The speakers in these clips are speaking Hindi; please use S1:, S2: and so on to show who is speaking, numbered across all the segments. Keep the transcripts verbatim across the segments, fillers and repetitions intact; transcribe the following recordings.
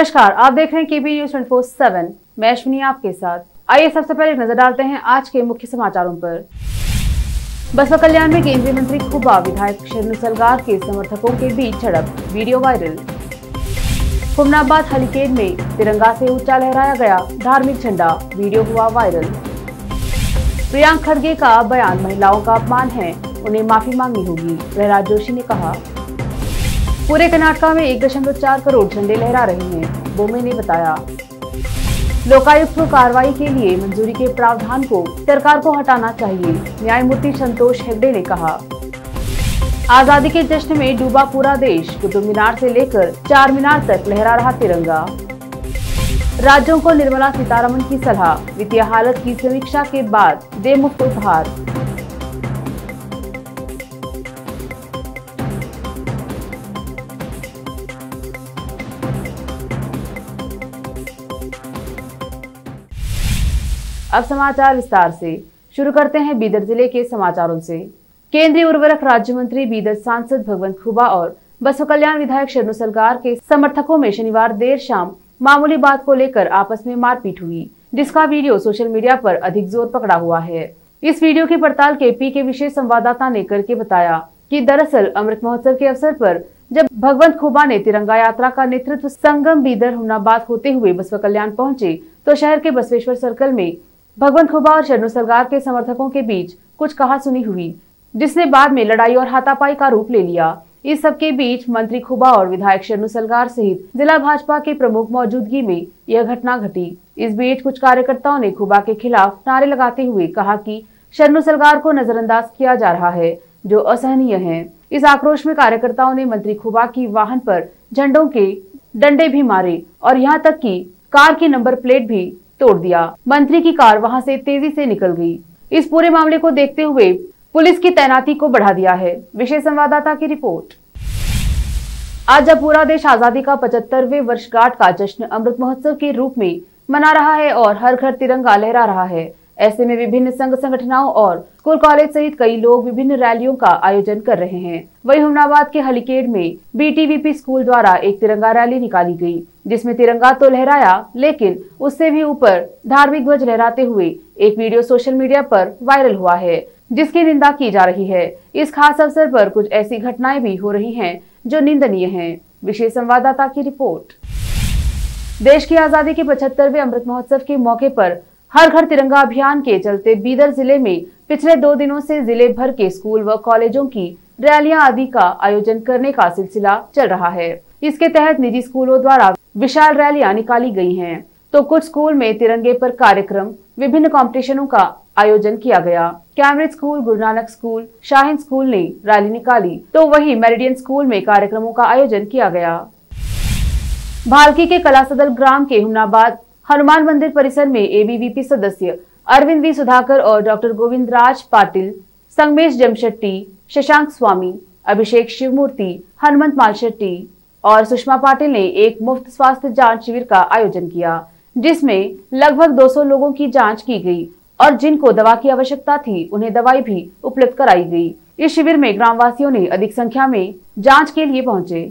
S1: नमस्कार, आप देख रहे हैं KB news twenty four seven. मैं अश्विनी आपके साथ। आइए सबसे पहले एक नजर डालते हैं आज के मुख्य समाचारों पर। बसपा कल्याण में केंद्रीय मंत्री खुबा विधायक शरणु सलगार के समर्थकों के बीच झड़प, वीडियो वायरल। हुमनाबाद हलीकेड में तिरंगा से ऊंचा लहराया गया धार्मिक झंडा, वीडियो हुआ वायरल। प्रियंका खड़गे का बयान महिलाओं का अपमान है, उन्हें माफी मांगनी होगी, प्रहलाद जोशी ने कहा। पूरे कर्नाटक में एक दशमलव चार करोड़ झंडे लहरा रहे हैं, बोमे ने बताया। लोकायुक्त को कार्रवाई के लिए मंजूरी के प्रावधान को सरकार को हटाना चाहिए, न्यायमूर्ति संतोष हेगड़े ने कहा। आजादी के जश्न में डूबा पूरा देश, कुतुब मीनार से लेकर चार मीनार तक लहरा रहा तिरंगा। राज्यों को निर्मला सीतारमण की सलाह, वित्तीय हालत की समीक्षा के बाद दे मुफ्त उपहार। अब समाचार विस्तार से शुरू करते हैं बीदर जिले के समाचारों से। केंद्रीय उर्वरक राज्य मंत्री बीदर सांसद भगवंत खुबा और बसपा कल्याण विधायक शरणु सलगार के समर्थकों में शनिवार देर शाम मामूली बात को लेकर आपस में मारपीट हुई, जिसका वीडियो सोशल मीडिया पर अधिक जोर पकड़ा हुआ है। इस वीडियो की पड़ताल केपी के विशेष संवाददाता ने करके बताया कि दरअसल अमृत महोत्सव के अवसर पर जब भगवंत खुबा ने तिरंगा यात्रा का नेतृत्व संगम बीदर हुमनाबाद होते हुए बसपा कल्याण पहुंचे तो शहर के बसवेश्वर सर्कल में भगवंत खुबा और शरणु सलगार के समर्थकों के बीच कुछ कहासुनी हुई, जिसने बाद में लड़ाई और हाथापाई का रूप ले लिया। इस सब के बीच मंत्री खुबा और विधायक शरणु सलगार सहित जिला भाजपा के प्रमुख मौजूदगी में यह घटना घटी। इस बीच कुछ कार्यकर्ताओं ने खुबा के खिलाफ नारे लगाते हुए कहा कि शरणु सलगार को नजरअंदाज किया जा रहा है, जो असहनीय है। इस आक्रोश में कार्यकर्ताओं ने मंत्री खुबा की वाहन पर झंडों के डंडे भी मारे और यहाँ तक कि कार की नंबर प्लेट भी तोड़ दिया। मंत्री की कार वहां से तेजी से निकल गई। इस पूरे मामले को देखते हुए पुलिस की तैनाती को बढ़ा दिया है। विशेष संवाददाता की रिपोर्ट। आज जब पूरा देश आजादी का पचहत्तरवें वर्षगांठ का जश्न अमृत महोत्सव के रूप में मना रहा है और हर घर तिरंगा लहरा रहा है, ऐसे में विभिन्न संघ संगठनों और स्कूल कॉलेज सहित कई लोग विभिन्न रैलियों का आयोजन कर रहे हैं। वहीं हुमनाबाद के हलीकेड में बीटीवीपी स्कूल द्वारा एक तिरंगा रैली निकाली गई, जिसमें तिरंगा तो लहराया लेकिन उससे भी ऊपर धार्मिक ध्वज लहराते हुए एक वीडियो सोशल मीडिया पर वायरल हुआ है, जिसकी निंदा की जा रही है। इस खास अवसर पर कुछ ऐसी घटनाएं भी हो रही हैं जो निंदनीय हैं। विशेष संवाददाता की रिपोर्ट। देश की आजादी के पचहत्तरवें अमृत महोत्सव के मौके पर हर घर तिरंगा अभियान के चलते बीदर जिले में पिछले दो दिनों से जिले भर के स्कूल व कॉलेजों की रैलियां आदि का आयोजन करने का सिलसिला चल रहा है। इसके तहत निजी स्कूलों द्वारा विशाल रैलियां निकाली गई हैं, तो कुछ स्कूल में तिरंगे पर कार्यक्रम, विभिन्न कॉम्पिटिशनों का आयोजन किया गया। Cambridge school, Guru Nanak school, Shaheen school ने रैली निकाली, तो वही मेरिडियन स्कूल में कार्यक्रमों का आयोजन किया गया। भालकी के कला सदल ग्राम के हुमनाबाद हनुमान मंदिर परिसर में एबीवीपी सदस्य अरविंद वी सुधाकर और डॉक्टर गोविंद राज पाटिल, संगमेश जमशेट्टी, शशांक स्वामी, अभिषेक शिवमूर्ति, हनुमंत मालशेट्टी और सुषमा पाटिल ने एक मुफ्त स्वास्थ्य जांच शिविर का आयोजन किया, जिसमें लगभग दो सौ लोगों की जांच की गई और जिनको दवा की आवश्यकता थी उन्हें दवाई भी उपलब्ध कराई गई। इस शिविर में ग्रामवासियों ने अधिक संख्या में जाँच के लिए पहुँचे।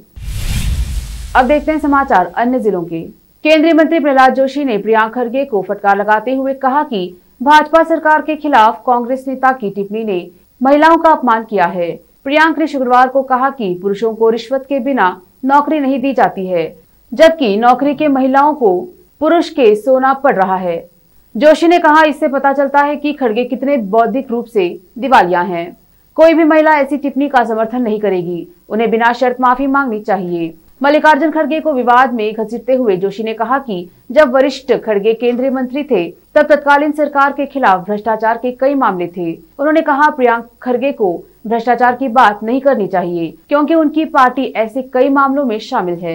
S1: अब देखते हैं समाचार अन्य जिलों के। केंद्रीय मंत्री प्रहलाद जोशी ने प्रियंका खड़गे को फटकार लगाते हुए कहा कि भाजपा सरकार के खिलाफ कांग्रेस नेता की टिप्पणी ने महिलाओं का अपमान किया है। प्रियंका ने शुक्रवार को कहा कि पुरुषों को रिश्वत के बिना नौकरी नहीं दी जाती है, जबकि नौकरी के महिलाओं को पुरुष के सोना पड़ रहा है। जोशी ने कहा, इससे पता चलता है कि खड़गे कितने बौद्धिक रूप से दिवालिया हैं। कोई भी महिला ऐसी टिप्पणी का समर्थन नहीं करेगी, उन्हें बिना शर्त माफी मांगनी चाहिए। मल्लिकार्जुन खड़गे को विवाद में घसीटते हुए जोशी ने कहा कि जब वरिष्ठ खड़गे केंद्रीय मंत्री थे तब तत्कालीन सरकार के खिलाफ भ्रष्टाचार के कई मामले थे। उन्होंने कहा, प्रियंका खड़गे को भ्रष्टाचार की बात नहीं करनी चाहिए क्योंकि उनकी पार्टी ऐसे कई मामलों में शामिल है।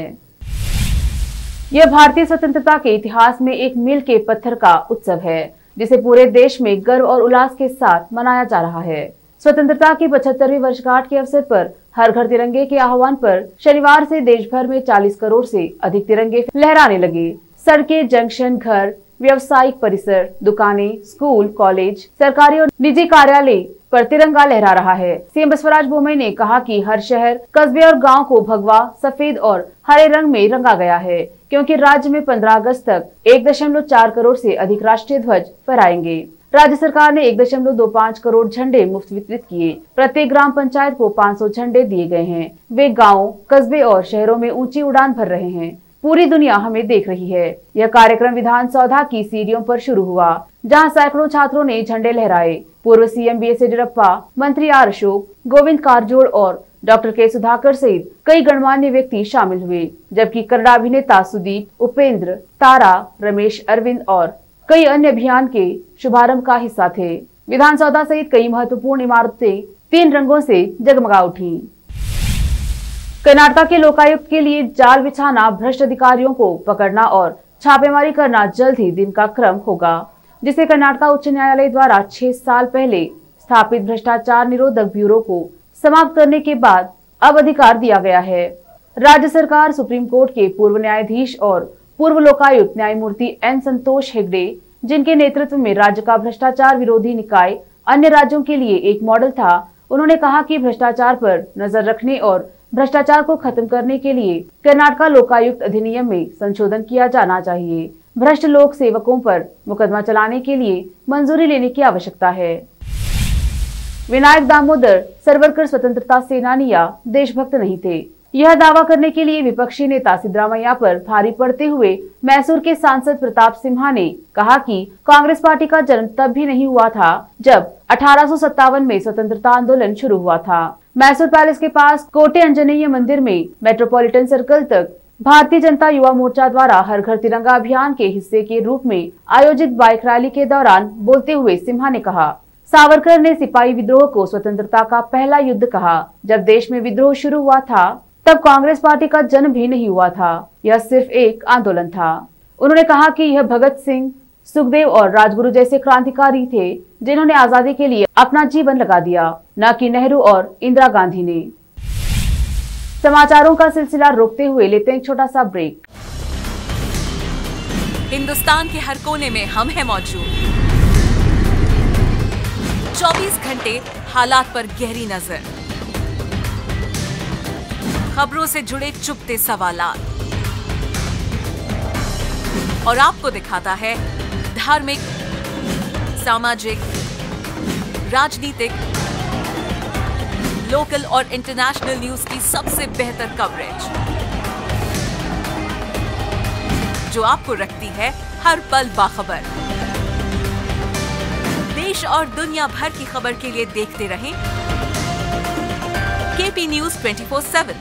S1: यह भारतीय स्वतंत्रता के इतिहास में एक मील के पत्थर का उत्सव है, जिसे पूरे देश में गर्व और उल्लास के साथ मनाया जा रहा है। स्वतंत्रता की पचहत्तरवीं वर्षगांठ के अवसर पर हर घर तिरंगे के आह्वान पर शनिवार से देश भर में चालीस करोड़ से अधिक तिरंगे लहराने लगे। सड़कें, जंक्शन, घर, व्यवसायिक परिसर, दुकानें, स्कूल, कॉलेज, सरकारी और निजी कार्यालय पर तिरंगा लहरा रहा है। सीएम बसवराज बोम्मई ने कहा कि हर शहर, कस्बे और गांव को भगवा, सफेद और हरे रंग में रंगा गया है, क्योंकि राज्य में पंद्रह अगस्त तक एक दशमलव चार करोड़ से अधिक राष्ट्रीय ध्वज फहराएंगे। राज्य सरकार ने एक दशमलव दो पाँच करोड़ झंडे मुफ्त वितरित किए। प्रत्येक ग्राम पंचायत को पाँच सौ झंडे दिए गए हैं। वे गाँव, कस्बे और शहरों में ऊंची उड़ान भर रहे हैं। पूरी दुनिया हमें देख रही है। यह कार्यक्रम विधान सौधा की सीढ़ियों पर शुरू हुआ, जहां सैकड़ों छात्रों ने झंडे लहराए। पूर्व सीएम बी एस येदियुरप्पा, मंत्री आर अशोक, गोविंद कारजोड़ और डॉक्टर के सुधाकर सहित कई गणमान्य व्यक्ति शामिल हुए, जबकि कन्नड़ अभिनेता सुदीप, उपेंद्र, तारा, रमेश अरविंद और कई अन्य अभियान के शुभारंभ का हिस्सा थे। विधान सौधा सहित कई महत्वपूर्ण इमारतें तीन रंगों से जगमगा उठी। कर्नाटक के लोकायुक्त के लिए जाल बिछाना, भ्रष्ट अधिकारियों को पकड़ना और छापेमारी करना जल्द ही दिन का क्रम होगा, जिसे कर्नाटक उच्च न्यायालय द्वारा छह साल पहले स्थापित भ्रष्टाचार निरोधक ब्यूरो को समाप्त करने के बाद अब अधिकार दिया गया है। राज्य सरकार सुप्रीम कोर्ट के पूर्व न्यायाधीश और पूर्व लोकायुक्त न्यायमूर्ति एन संतोष हेगड़े, जिनके नेतृत्व में राज्य का भ्रष्टाचार विरोधी निकाय अन्य राज्यों के लिए एक मॉडल था, उन्होंने कहा कि भ्रष्टाचार पर नजर रखने और भ्रष्टाचार को खत्म करने के लिए कर्नाटक लोकायुक्त अधिनियम में संशोधन किया जाना चाहिए। भ्रष्ट लोक सेवकों पर मुकदमा चलाने के लिए मंजूरी लेने की आवश्यकता है। विनायक दामोदर सरवरकर स्वतंत्रता सेनानी या देशभक्त नहीं थे, यह दावा करने के लिए विपक्षी नेता सिद्धरामैया पर भारी पड़ते हुए मैसूर के सांसद प्रताप सिम्हा ने कहा कि कांग्रेस पार्टी का जन्म तब भी नहीं हुआ था जब अठारह सौ सत्तावन में स्वतंत्रता आंदोलन शुरू हुआ था। मैसूर पैलेस के पास कोटे अंजनेय मंदिर में मेट्रोपॉलिटन सर्कल तक भारतीय जनता युवा मोर्चा द्वारा हर घर तिरंगा अभियान के हिस्से के रूप में आयोजित बाइक रैली के दौरान बोलते हुए सिम्हा ने कहा, सावरकर ने सिपाही विद्रोह को स्वतंत्रता का पहला युद्ध कहा। जब देश में विद्रोह शुरू हुआ था तब कांग्रेस पार्टी का जन्म भी नहीं हुआ था, यह सिर्फ एक आंदोलन था। उन्होंने कहा कि यह भगत सिंह, सुखदेव और राजगुरु जैसे क्रांतिकारी थे जिन्होंने आजादी के लिए अपना जीवन लगा दिया, न कि नेहरू और इंदिरा गांधी ने। समाचारों का सिलसिला रोकते हुए लेते हैं एक छोटा सा ब्रेक।
S2: हिंदुस्तान के हर कोने में हम हैं मौजूद। चौबीस घंटे हालात पर गहरी नजर, खबरों से जुड़े चुपते सवालात, और आपको दिखाता है धार्मिक, सामाजिक, राजनीतिक, लोकल और इंटरनेशनल न्यूज की सबसे बेहतर कवरेज, जो आपको रखती है हर पल बाखबर। देश और दुनिया भर की खबर के लिए देखते रहें KP news twenty four seven.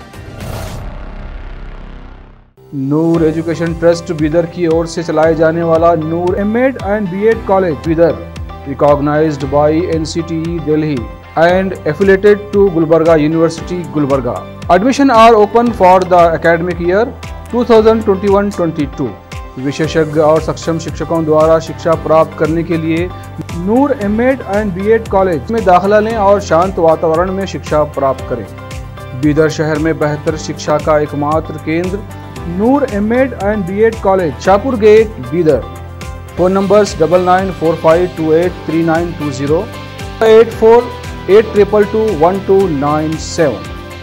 S3: Noor education trust Bidar की ओर से चलाए जाने वाला Noor MEd and BEd college Bidar, recognized by NCTE Delhi and affiliated to Gulbarga University, Gulbarga. Admission are open for the academic year twenty twenty-one twenty-two. विशेषज्ञ और सक्षम शिक्षकों द्वारा शिक्षा प्राप्त करने के लिए Noor MEd and BEd college में दाखिला लें और शांत वातावरण में शिक्षा प्राप्त करें। बीदर शहर में बेहतर शिक्षा का एकमात्र केंद्र Noor MEd and BEd college, Shahpur gate, Bidar. Phone numbers double nine four five two eight three nine two zero, eight four eight triple two one two nine seven.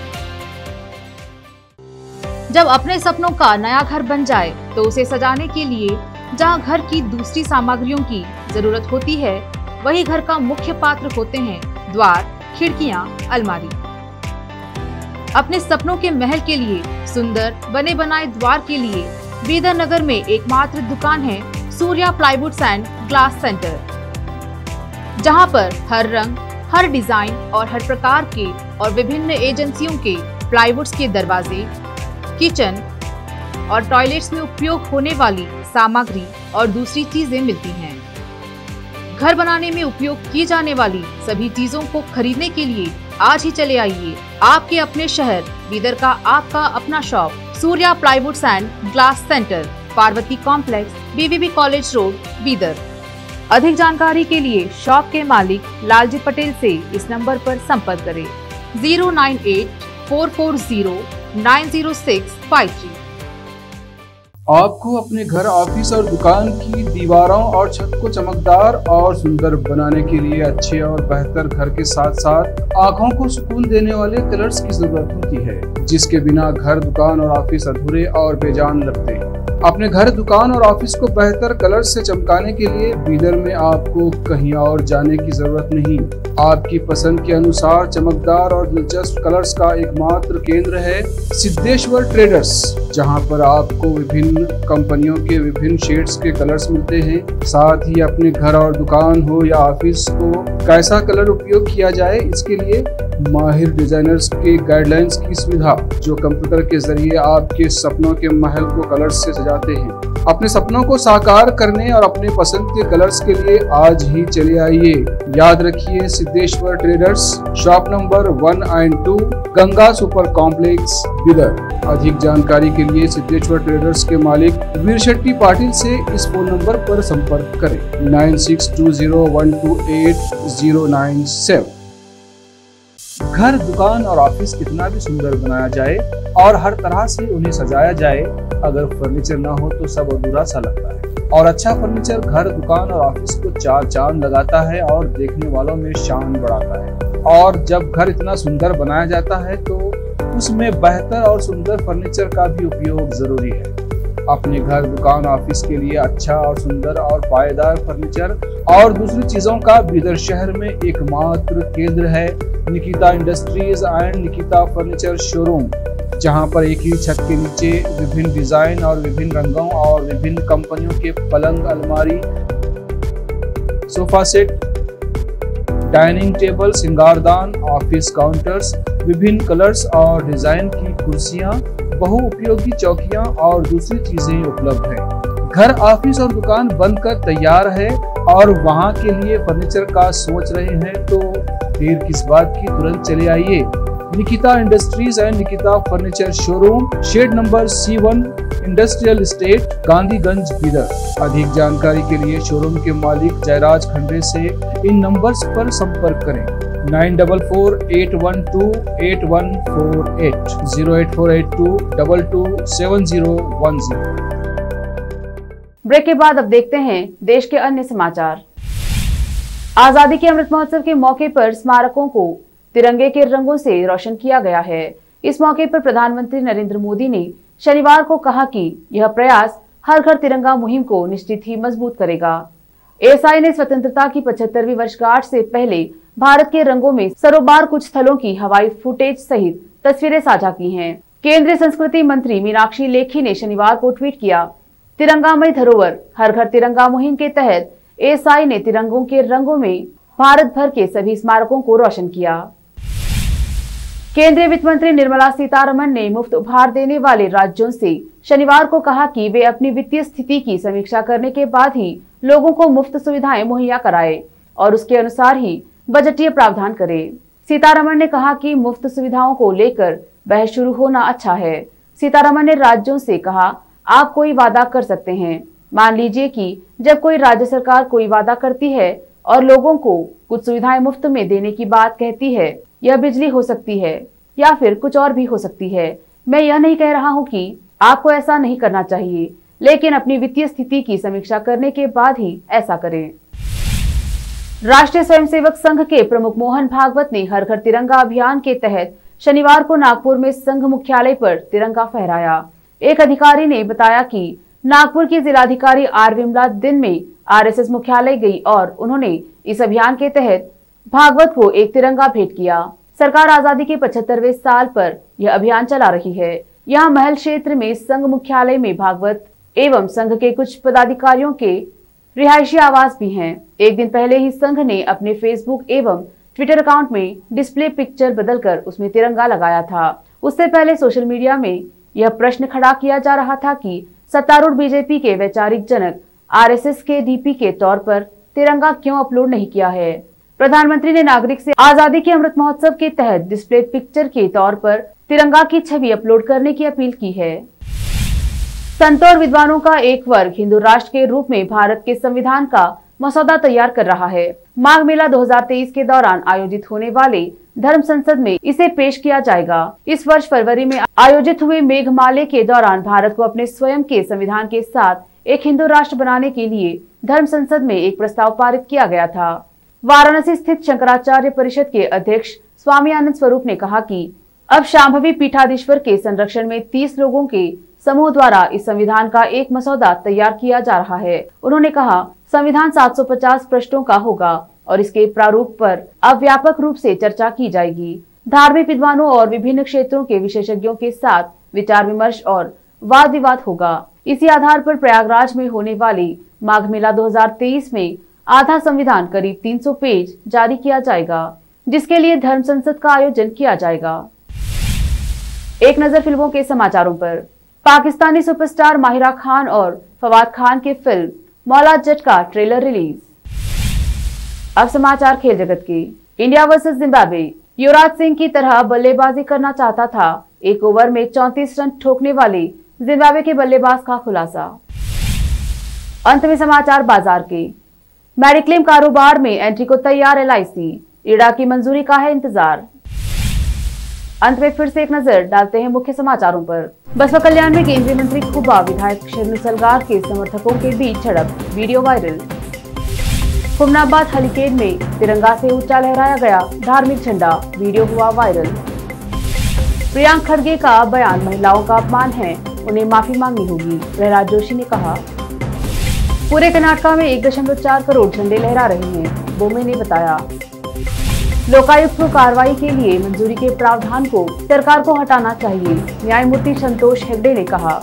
S1: जब अपने सपनों का नया घर बन जाए तो उसे सजाने के लिए जहां घर की दूसरी सामग्रियों की जरूरत होती है, वही घर का मुख्य पात्र होते हैं द्वार, खिड़कियां, अलमारी। अपने सपनों के महल के लिए सुंदर बने बनाए द्वार के लिए बीदर नगर में एकमात्र दुकान है Surya plywoods and glass centre, जहां पर हर रंग, हर डिजाइन और हर प्रकार के और विभिन्न एजेंसियों के प्लाईवुड्स के दरवाजे, किचन और टॉयलेट्स में उपयोग होने वाली सामग्री और दूसरी चीजें मिलती हैं। घर बनाने में उपयोग की जाने वाली सभी चीजों को खरीदने के लिए आज ही चले आइए आपके अपने शहर बीदर का आपका अपना shop Surya plywoods and glass centre, Parvati complex, BVB college road, Bidar. अधिक जानकारी के लिए शॉप के मालिक लालजी पटेल से इस नंबर पर संपर्क करें zero nine eight four four zero nine zero six five three.
S3: आपको अपने घर, ऑफिस और दुकान की दीवारों और छत को चमकदार और सुंदर बनाने के लिए अच्छे और बेहतर घर के साथ साथ आंखों को सुकून देने वाले कलर्स की जरूरत होती है, जिसके बिना घर, दुकान और ऑफिस अधूरे और बेजान लगते हैं। अपने घर, दुकान और ऑफिस को बेहतर कलर से चमकाने के लिए बीदर में आपको कहीं और जाने की जरूरत नहीं। आपकी पसंद के अनुसार चमकदार और दिलचस्प कलर्स का एकमात्र केंद्र है सिद्धेश्वर ट्रेडर्स, जहां पर आपको विभिन्न कंपनियों के विभिन्न शेड्स के कलर्स मिलते हैं। साथ ही अपने घर और दुकान हो या ऑफिस को कैसा कलर उपयोग किया जाए, इसके लिए माहिर डिजाइनर्स के गाइडलाइंस की सुविधा, जो कंप्यूटर के जरिए आपके सपनों के महल को कलर्स से सजाते हैं। अपने सपनों को साकार करने और अपने पसंद के कलर्स के लिए आज ही चले आइए। याद रखिए, Siddheshwar traders, shop number one and two, Ganga super complex, Bidar. अधिक जानकारी के लिए सिद्धेश्वर ट्रेडर्स के मालिक वीर शेट्टी पाटिल से इस फोन नंबर पर संपर्क करें nine six two zero one two eight zero nine seven. घर, दुकान और ऑफिस कितना भी सुंदर बनाया जाए और हर तरह से उन्हें सजाया जाए, अगर फर्नीचर ना हो तो सब अधूरा सा लगता है। और अच्छा फर्नीचर घर, दुकान और ऑफिस को चार चांद लगाता है और देखने वालों में शान बढ़ाता है। और जब घर इतना सुंदर बनाया जाता है तो उसमें बेहतर और सुंदर फर्नीचर का भी उपयोग जरूरी है। अपने घर, दुकान, ऑफिस के लिए अच्छा और सुंदर और पायदार फर्नीचर और दूसरी चीजों का बीदर शहर में एकमात्र केंद्र है Nikita industries and Nikita furniture showroom, जहां पर एक ही छत के नीचे विभिन्न डिजाइन और विभिन्न रंगों और विभिन्न कंपनियों के पलंग, अलमारी, सोफा सेट, डाइनिंग टेबल, सिंगारदान, ऑफिस काउंटर्स, विभिन्न कलर्स और डिजाइन की कुर्सियां, बहुउपयोगी चौकियां और दूसरी चीजें उपलब्ध हैं। घर, ऑफिस और दुकान बनकर तैयार है और वहां के लिए फर्नीचर का सोच रहे हैं तो देर किस बात की, तुरंत चले आइए। Nikita industries and Nikita furniture showroom, shed number C one, industrial estate, Gandhiganj, Bidar. अधिक जानकारी के लिए शोरूम के मालिक जयराज खंडे से इन नंबर्स पर संपर्क करें nine double four eight one two eight one four eight, zero eight four eight two double two seven zero one zero.
S1: Break के बाद अब देखते हैं देश के अन्य समाचार। आजादी के अमृत महोत्सव के मौके पर स्मारकों को तिरंगे के रंगों से रोशन किया गया है। इस मौके पर प्रधानमंत्री नरेंद्र मोदी ने शनिवार को कहा कि यह प्रयास हर घर तिरंगा मुहिम को निश्चित ही मजबूत करेगा। एएसआई ने स्वतंत्रता की पचहत्तरवीं वर्षगांठ से पहले भारत के रंगों में सरोबार कुछ स्थलों की हवाई फुटेज सहित तस्वीरें साझा की हैं। केंद्रीय संस्कृति मंत्री मीनाक्षी लेखी ने शनिवार को ट्वीट किया, तिरंगामय धरोहर हर घर तिरंगा मुहिम के तहत एएसआई ने तिरंगों के रंगों में भारत भर के सभी स्मारकों को रोशन किया। केंद्रीय वित्त मंत्री निर्मला सीतारमण ने मुफ्त उपहार देने वाले राज्यों से शनिवार को कहा कि वे अपनी वित्तीय स्थिति की समीक्षा करने के बाद ही लोगों को मुफ्त सुविधाएं मुहैया कराए और उसके अनुसार ही बजटीय प्रावधान करें। सीतारमण ने कहा कि मुफ्त सुविधाओं को लेकर बहस शुरू होना अच्छा है। सीतारमण ने राज्यों से कहा, आप कोई वादा कर सकते हैं। मान लीजिए कि जब कोई राज्य सरकार कोई वादा करती है और लोगों को कुछ सुविधाएं मुफ्त में देने की बात कहती है, यह बिजली हो सकती है या फिर कुछ और भी हो सकती है। मैं यह नहीं कह रहा हूं कि आपको ऐसा नहीं करना चाहिए, लेकिन अपनी वित्तीय स्थिति की समीक्षा करने के बाद ही ऐसा करें। राष्ट्रीय स्वयंसेवक संघ के प्रमुख मोहन भागवत ने हर घर तिरंगा अभियान के तहत शनिवार को नागपुर में संघ मुख्यालय पर तिरंगा फहराया। एक अधिकारी ने बताया कि नागपुर की जिलाधिकारी आर विमला दिन में आरएसएस मुख्यालय गई और उन्होंने इस अभियान के तहत भागवत को एक तिरंगा भेंट किया। सरकार आजादी के पचहत्तरवें साल पर यह अभियान चला रही है। यहाँ महल क्षेत्र में संघ मुख्यालय में भागवत एवं संघ के कुछ पदाधिकारियों के रिहायशी आवास भी हैं। एक दिन पहले ही संघ ने अपने फेसबुक एवं ट्विटर अकाउंट में डिस्प्ले पिक्चर बदलकर उसमें तिरंगा लगाया था। उससे पहले सोशल मीडिया में यह प्रश्न खड़ा किया जा रहा था कि सत्तारूढ़ बीजेपी के वैचारिक जनक आरएसएस के डीपी के तौर पर तिरंगा क्यों अपलोड नहीं किया है। प्रधानमंत्री ने नागरिक से आजादी के अमृत महोत्सव के तहत डिस्प्ले पिक्चर के तौर पर तिरंगा की छवि अपलोड करने की अपील की है। संतों और विद्वानों का एक वर्ग हिंदू राष्ट्र के रूप में भारत के संविधान का मसौदा तैयार कर रहा है। माघ मेला दो हज़ार तेईस के दौरान आयोजित होने वाले धर्म संसद में इसे पेश किया जाएगा। इस वर्ष फरवरी में आयोजित हुए मेघमाले के दौरान भारत को अपने स्वयं के संविधान के साथ एक हिंदू राष्ट्र बनाने के लिए धर्म संसद में एक प्रस्ताव पारित किया गया था। वाराणसी स्थित शंकराचार्य परिषद के अध्यक्ष स्वामी आनंद स्वरूप ने कहा कि अब शांभवी पीठाधीश्वर के संरक्षण में तीस लोगों के समूह द्वारा इस संविधान का एक मसौदा तैयार किया जा रहा है। उन्होंने कहा, संविधान सात सौ पचास पृष्ठों का होगा और इसके प्रारूप पर अब व्यापक रूप से चर्चा की जाएगी। धार्मिक विद्वानों और विभिन्न क्षेत्रों के विशेषज्ञों के साथ विचार विमर्श और वाद विवाद होगा। इसी आधार पर प्रयागराज में होने वाली माघ मेला दो हज़ार तेईस में आधा संविधान करीब तीन सौ पेज जारी किया जाएगा, जिसके लिए धर्म संसद का आयोजन किया जाएगा। एक नजर फिल्मों के समाचारों पर। पाकिस्तानी सुपरस्टार माहिरा खान और फवाद खान की फिल्म मौला जट का ट्रेलर रिलीज। अब समाचार खेल जगत के। India versus Zimbabwe. Yuvraj Singh की तरह बल्लेबाजी करना चाहता था। एक ओवर में चौंतीस रन ठोकने वाले जिम्बाब्वे के बल्लेबाज का खुलासा। अंत में समाचार बाजार के। मेडिक्लेम कारोबार में एंट्री को तैयार एल आई सी। इड़ा की मंजूरी का है इंतजार। अंत में फिर से एक नजर डालते हैं मुख्य समाचारों पर। बसपा कल्याण में केंद्रीय मंत्री खुबा विधायक शरणु सलगार के समर्थकों के बीच झड़प, वीडियो वायरल। हुमनाबाद हलीकेन में तिरंगा से ऊंचा लहराया गया धार्मिक झंडा, वीडियो हुआ वायरल। प्रियांक खड़गे का बयान महिलाओं का अपमान है, उन्हें माफी मांगनी होगी, प्रहलाद जोशी ने कहा। पूरे कर्नाटका में एक दशमलव चार करोड़ झंडे लहरा रहे हैं, बोमे ने बताया। लोकायुक्त को कार्रवाई के लिए मंजूरी के प्रावधान को सरकार को हटाना चाहिए, न्यायमूर्ति संतोष हेगड़े ने कहा।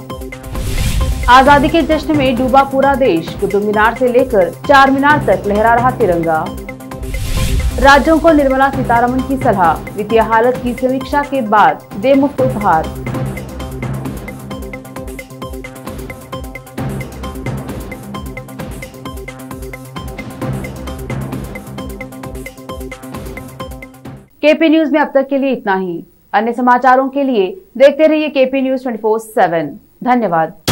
S1: आजादी के जश्न में डूबा पूरा देश, कुतुब मीनार से लेकर चार मीनार तक लहरा रहा तिरंगा। राज्यों को निर्मला सीतारमण की सलाह, वित्तीय हालत की समीक्षा के बाद दे मुफ्त उपहार। केपी न्यूज में अब तक के लिए इतना ही। अन्य समाचारों के लिए देखते रहिए KP news twenty four seven. धन्यवाद।